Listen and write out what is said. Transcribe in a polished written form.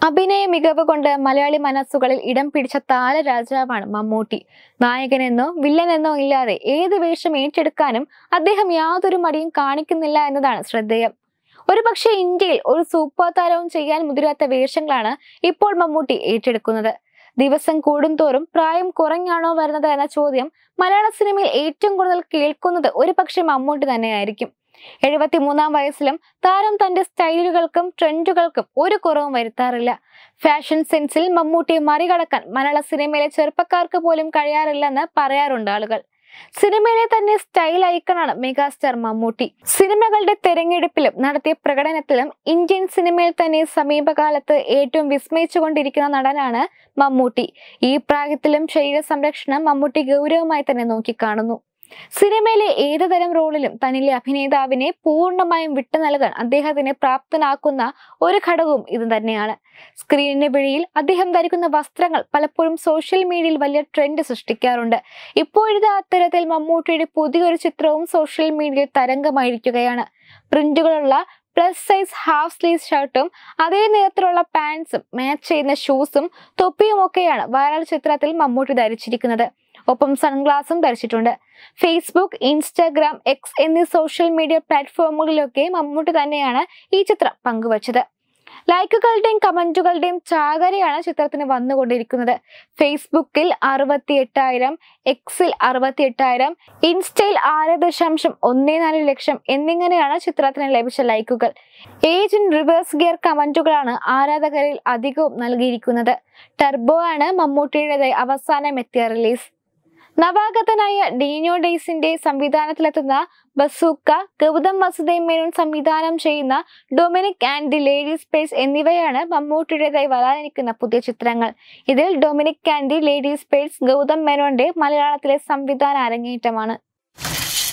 അഭിനയ മികവ് കൊണ്ട് മലയാളി മനസ്സുകളിൽ ഇടം പിടിച്ച താരരാജാവാണ് മമ്മൂട്ടി. നായകനെന്നോ വില്ലനെന്നോ ഇല്ലാതെ ഏത് വേഷം ഏറ്റെടുക്കാനും അദ്ദേഹം യാതൊരു മടിയും കാണിക്കുന്നില്ല എന്നതാണ് ശ്രദ്ധേയം. ഒരുപക്ഷെ ഇന്ത്യയിൽ ഒരു സൂപ്പർ താരവും ചെയ്യാൻ മുതിരാത്ത വേഷങ്ങളാണ് ഇപ്പോൾ മമ്മൂട്ടി ഏറ്റെടുക്കുന്നത്. ദിവസം കൂടുന്തോറും പ്രായം കുറഞ്ഞാണോ വരുന്നത് എന്ന ചോദ്യം മലയാള സിനിമയിൽ ഏറ്റവും കൂടുതൽ കേൾക്കുന്നത് ഒരുപക്ഷെ മമ്മൂട്ടി തന്നെയായിരിക്കും. 73-ാം വയസ്സിലും താരം തന്റെ സ്റ്റൈലുകൾക്കും ട്രെൻഡുകൾക്കും ഒരു കുറവും വരുത്താറില്ല. ഫാഷൻ സെൻസിൽ മമ്മൂട്ടിയെ മറികടക്കാൻ മലയാള സിനിമയിലെ ചെറുപ്പക്കാർക്ക് പോലും കഴിയാറില്ലെന്ന് പറയാറുണ്ട് ആളുകൾ. സിനിമയിലെ തന്നെ സ്റ്റൈൽ ഐക്കണാണ് മെഗാസ്റ്റാർ മമ്മൂട്ടി. സിനിമകളുടെ തെരഞ്ഞെടുപ്പിലും നടത്തിയ പ്രകടനത്തിലും ഇന്ത്യൻ സിനിമയിൽ തന്നെ സമീപകാലത്ത് ഏറ്റവും വിസ്മയിച്ചുകൊണ്ടിരിക്കുന്ന നടനാണ് മമ്മൂട്ടി. ഈ പ്രായത്തിലും ശരീര സംരക്ഷണം മമ്മൂട്ടി ഗൗരവമായി തന്നെ നോക്കിക്കാണുന്നു. സിനിമയിലെ ഏത് തരം റോളിലും തന്നിലെ അഭിനേതാവിനെ പൂർണ്ണമായും വിട്ടു നൽകാൻ അദ്ദേഹത്തിനെ പ്രാപ്തനാക്കുന്ന ഒരു ഘടകവും ഇത് തന്നെയാണ്. സ്ക്രീനിന് വെളിയിൽ അദ്ദേഹം ധരിക്കുന്ന വസ്ത്രങ്ങൾ പലപ്പോഴും സോഷ്യൽ മീഡിയയിൽ വലിയ ട്രെൻഡ് സൃഷ്ടിക്കാറുണ്ട്. ഇപ്പോഴത്തെ അത്തരത്തിൽ മമ്മൂട്ടിയുടെ പുതിയൊരു ചിത്രവും സോഷ്യൽ മീഡിയയിൽ തരംഗമായിരിക്കുകയാണ്. പ്രിന്റുകളുള്ള പ്ലസ് സൈസ് ഹാഫ് സ്ലീവ് ഷർട്ടും അതേ നിറത്തിലുള്ള പാൻസും മാച്ച് ചെയ്യുന്ന ഷൂസും തൊപ്പിയും ഒക്കെയാണ് വൈറൽ ചിത്രത്തിൽ മമ്മൂട്ടി ധരിച്ചിരിക്കുന്നത്. ഒപ്പം സൺഗ്ലാസും ധരിച്ചിട്ടുണ്ട്. ഫേസ്ബുക്ക്, ഇൻസ്റ്റാഗ്രാം, എക്സ് എന്നീ സോഷ്യൽ മീഡിയ പ്ലാറ്റ്ഫോമുകളിലൊക്കെ മമ്മൂട്ടി തന്നെയാണ് ഈ ചിത്രം പങ്കുവച്ചത്. ലൈക്കുകളുടെയും കമന്റുകളുടെയും ചാകരയാണ് ചിത്രത്തിന് വന്നുകൊണ്ടിരിക്കുന്നത്. ഫേസ്ബുക്കിൽ 68,000, എക്സിൽ 68,000, ഇൻസ്റ്റയിൽ 6.14 ലക്ഷം എന്നിങ്ങനെയാണ് ചിത്രത്തിന് ലഭിച്ച ലൈക്കുകൾ. ഏജ് ഇൻ റിവേഴ്സ് ഗിയർ കമന്റുകളാണ് ആരാധകരിൽ അധികവും നൽകിയിരിക്കുന്നത്. ടർബോ ആണ് മമ്മൂട്ടിയുടേതായി അവസാനം എത്തിയ റിലീസ്. നവാഗതനായ ഡീനോ ഡെയ്സിന്റെ സംവിധാനത്തിലെത്തുന്ന ബസൂക്ക, ഗൗതം വാസുദേവ് സംവിധാനം ചെയ്യുന്ന Dominic and the ladies purse എന്നിവയാണ് മമ്മൂട്ടിയുടേതായി വരാനിരിക്കുന്ന പുതിയ ചിത്രങ്ങൾ. ഇതിൽ Dominic and the ladies purse Gautham മേനോന്റെ മലയാളത്തിലെ സംവിധാന അരങ്ങേറ്റമാണ്.